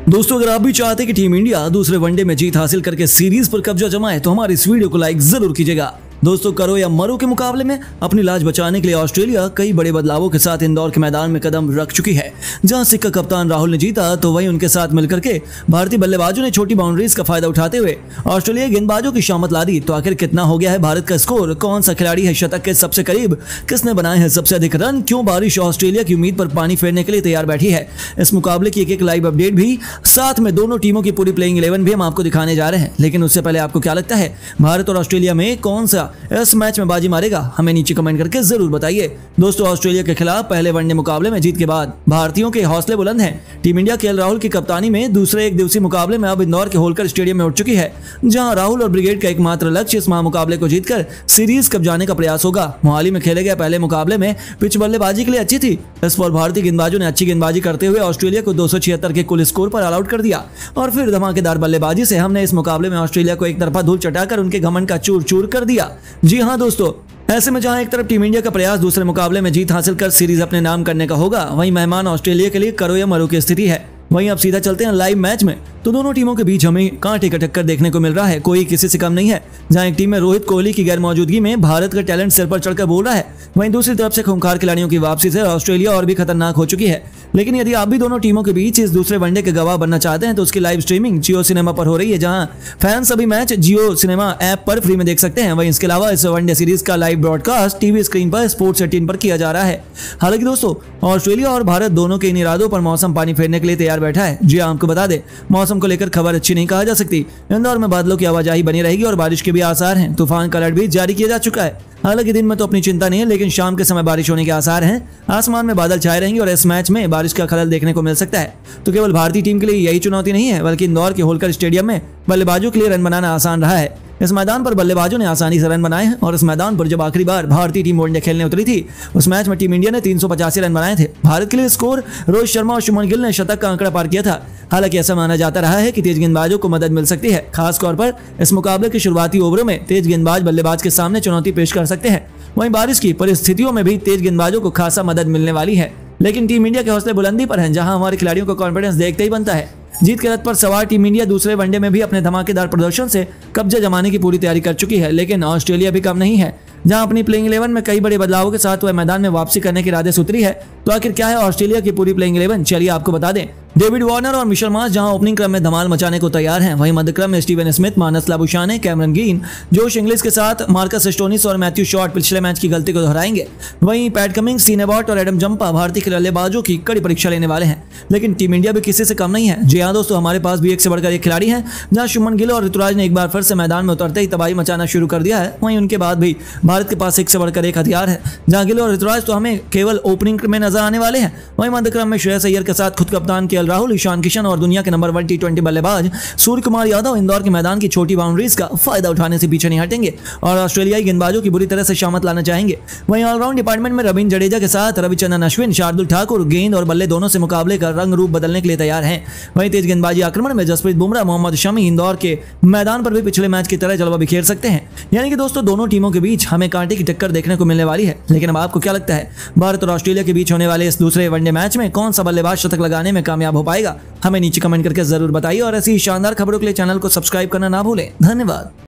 दोस्तों अगर आप भी चाहते हैं कि टीम इंडिया दूसरे वनडे में जीत हासिल करके सीरीज पर कब्जा जमाए तो हमारी इस वीडियो को लाइक जरूर कीजिएगा। दोस्तों करो या मरो के मुकाबले में अपनी लाज बचाने के लिए ऑस्ट्रेलिया कई बड़े बदलावों के साथ इंदौर के मैदान में कदम रख चुकी है। जहां सिक्का कप्तान राहुल ने जीता तो वहीं उनके साथ मिलकर के भारतीय बल्लेबाजों ने छोटी बाउंड्रीज का फायदा उठाते हुए ऑस्ट्रेलियाई गेंदबाजों की शामत ला दी। तो आखिर कितना हो गया है भारत का स्कोर, कौन सा खिलाड़ी है शतक के सबसे करीब, किसने बनाए हैं सबसे अधिक रन, क्यों बारिश ऑस्ट्रेलिया की उम्मीद पर पानी फेरने के लिए तैयार बैठी है। इस मुकाबले की एक लाइव अपडेट भी साथ में दोनों टीमों की पूरी प्लेइंग 11 भी हम आपको दिखाने जा रहे हैं। लेकिन उससे पहले आपको क्या लगता है भारत और ऑस्ट्रेलिया में कौन सा इस मैच में बाजी मारेगा, हमें नीचे कमेंट करके जरूर बताइए। दोस्तों ऑस्ट्रेलिया के खिलाफ पहले वनडे मुकाबले में जीत के बाद भारतीयों के हौसले बुलंद हैं। टीम इंडिया केएल राहुल की कप्तानी में दूसरे एक दिवसीय मुकाबले में अब इंदौर के होलकर स्टेडियम में उठ चुकी है, जहां राहुल और ब्रिगेड का एकमात्र लक्ष्य इस महामुकाबले को जीतकर सीरीज कब्जाने का प्रयास होगा। मोहाली में खेले गए पहले मुकाबले में पिच बल्लेबाजी के लिए अच्छी थी। इस पर भारतीय गेंदबाजों ने अच्छी गेंदबाजी करते हुए ऑस्ट्रेलिया को 276 के कुल स्कोर पर ऑल आउट कर दिया और फिर धमाकेदार बल्लेबाजी से हमने इस मुकाबले में ऑस्ट्रेलिया को एक तरफा धूल चटाकर उनके घमंड का चूर चूर कर दिया। जी हाँ दोस्तों, ऐसे में जहां एक तरफ टीम इंडिया का प्रयास दूसरे मुकाबले में जीत हासिल कर सीरीज अपने नाम करने का होगा, वहीं मेहमान ऑस्ट्रेलिया के लिए करो या मरो की स्थिति है। वहीं अब सीधा चलते हैं लाइव मैच में। तो दोनों टीमों के बीच हमें कांटे का टक्कर देखने को मिल रहा है, कोई किसी से कम नहीं है। जहां एक टीम में रोहित कोहली की गैर मौजूदगी में भारत का टैलेंट सिर पर चढ़कर बोल रहा है, वहीं दूसरी तरफ से खूंखार खिलाड़ियों की वापसी से ऑस्ट्रेलिया और भी खतरनाक हो चुकी है। लेकिन यदि आप भी दोनों टीमों के बीच इस दूसरे वनडे के गवाह बनना चाहते हैं तो उसकी लाइव स्ट्रीमिंग जियो सिनेमा पर हो रही है, जहां फैंस सभी मैच जियो सिनेमा ऐप पर फ्री में देख सकते हैं। वहीं इसके अलावा इस वनडे सीरीज का लाइव ब्रॉडकास्ट टीवी स्क्रीन पर स्पोर्ट्स 18 पर किया जा रहा है। हालांकि दोस्तों ऑस्ट्रेलिया और भारत दोनों के इन इरादों पर मौसम पानी फेरने के लिए तैयार बैठा है। जी आपको बता दें, मौसम को लेकर खबर अच्छी नहीं कहा जा सकती। इंदौर में बादलों की आवाजाही बनी रहेगी और बारिश के भी आसार हैं। तूफान का अलर्ट भी जारी किया जा चुका है। हालांकि दिन में तो अपनी चिंता नहीं है, लेकिन शाम के समय बारिश होने के आसार हैं। आसमान में बादल छाए रहेंगे और इस मैच में बारिश का खलल देखने को मिल सकता है। तो केवल भारतीय टीम के लिए यही चुनौती नहीं है, बल्कि इंदौर के होलकर स्टेडियम में बल्लेबाजों के लिए रन बनाना आसान रहा है। इस मैदान पर बल्लेबाजों ने आसानी से रन बनाए हैं और इस मैदान पर जब आखिरी बार भारतीय टीम वनडे खेलने उतरी थी उस मैच में टीम इंडिया ने 385 रन बनाए थे। भारत के लिए स्कोर रोहित शर्मा और शुभमन गिल ने शतक का आंकड़ा पार किया था। हालांकि ऐसा माना जाता रहा है कि तेज गेंदबाजों को मदद मिल सकती है, खासतौर पर इस मुकाबले के शुरुआती ओवरों में तेज गेंदबाज बल्लेबाज के सामने चुनौती पेश कर सकते हैं। वहीं बारिश की परिस्थितियों में भी तेज गेंदबाजों को खासा मदद मिलने वाली है। लेकिन टीम इंडिया के हौसले बुलंदी पर हैं, जहां हमारे खिलाड़ियों को कॉन्फिडेंस देखते ही बनता है। जीत के रथ पर सवार टीम इंडिया दूसरे वनडे में भी अपने धमाकेदार प्रदर्शन से कब्जा जमाने की पूरी तैयारी कर चुकी है। लेकिन ऑस्ट्रेलिया भी कम नहीं है, जहां अपनी प्लेइंग 11 में कई बड़े बदलावों के साथ वह मैदान में वापसी करने के इरादे से उतरी है। तो आखिर क्या है ऑस्ट्रेलिया की पूरी प्लेइंग 11, चलिए आपको बता दें। डेविड वार्नर और मिशेल मार्श जहां ओपनिंग क्रम में धमाल मचाने को तैयार हैं, वहीं मध्य क्रम में Steven Smith, Marnus Labuschagne, Cameron Green, Josh Inglis के साथ मार्कस स्टोनिस और मैथ्यू शॉर्ट पिछले मैच की गलती को दोहराएंगे। वहीं पैट कमिंग्स, सीन एबॉट और एडम जंपा भारतीय बल्लेबाजों की कड़ी परीक्षा लेने वाले हैं। लेकिन टीम इंडिया भी किसी से कम नहीं है। जी हाँ दोस्तों, हमारे पास भी एक से बढ़कर एक खिलाड़ी है। जहां शुभमन गिल और ऋतुराज ने एक बार फिर से मैदान में उतरते ही तबाही मचाना शुरू कर दिया है, वहीं उनके बाद भी भारत के पास एक से बढ़कर एक हथियार है। जहां गिल और ऋतुराज तो हमें केवल ओपनिंग में नजर आने वाले हैं, वहीं मध्य क्रम में श्रेयस अय्यर के साथ खुद कप्तान केएल राहुल, ईशान किशन और दुनिया के नंबर 1 टी20 बल्लेबाज सूर्य कुमार यादव इंदौर के मैदान की छोटी बाउंड्रीज का फायदा उठाने से पीछे नहीं हटेंगे और ऑस्ट्रेलियाई गेंदबाजों की बुरी तरह से शामत लाना चाहेंगे। वहीं ऑलराउंड डिपार्टमेंट में रविंद्र जडेजा के साथ रविचंद्रन अश्विन, शार्दुल ठाकुर गेंद और बल्ले दोनों से मुकाबले का रंग रूप बदलने के लिए तैयार हैं। वहीं तेज गेंदबाजी आक्रमण में जसप्रीत बुमराह, मोहम्मद शमी इंदौर के मैदान पर भी पिछले मैच की तरह जलवा बिखेर सकते हैं। यानी कि दोस्तों दोनों टीमों के बीच हमें कांटे की टक्कर देखने को मिलने वाली है। लेकिन अब आपको क्या लगता है भारत और ऑस्ट्रेलिया के बीच होने वाले इस दूसरे वनडे मैच में कौन सा बल्लेबाज शतक लगाने में कामयाब हो पाएगा, हमें नीचे कमेंट करके जरूर बताइए और ऐसी शानदार खबरों के लिए चैनल को सब्सक्राइब करना ना भूलें। धन्यवाद।